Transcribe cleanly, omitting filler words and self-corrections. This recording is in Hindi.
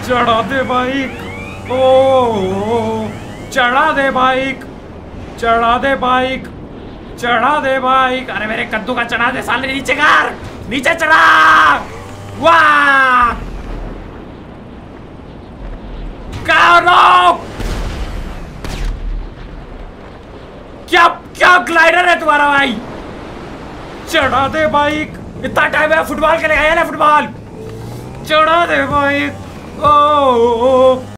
चढ़ा दे बाइक। ओ चढ़ा दे बाइक, चढ़ा दे बाइक, चढ़ा दे बाइक। अरे मेरे कद्दू का चढ़ा दे साले, नीचे कर, नीचे चढ़ा। वाह क्या क्या ग्लाइडर है तुम्हारा भाई। चढ़ा दे बाइक, इतना टाइम है फुटबॉल के लिए आया ना, फुटबॉल। चढ़ा दे बाइक। ओ